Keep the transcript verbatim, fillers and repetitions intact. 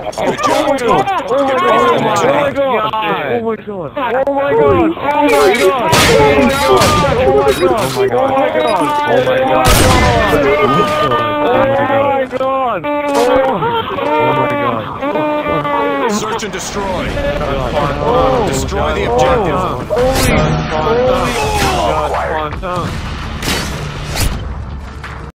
Good Oh my job, god! team. Oh my god! Oh my god! Oh my god! Oh my god! Oh my god! Oh my god! Oh my god! Oh my god! Oh my god! Oh my god! Search and destroy. Oh, Destroy the objective. Holy! Holy! God, Quantum!